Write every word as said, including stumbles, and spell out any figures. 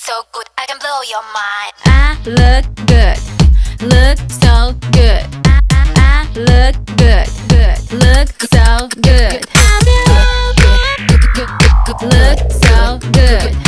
so good, I can blow your mind. I look good, look so good. I, I, I look good, good, look so good. Look so good.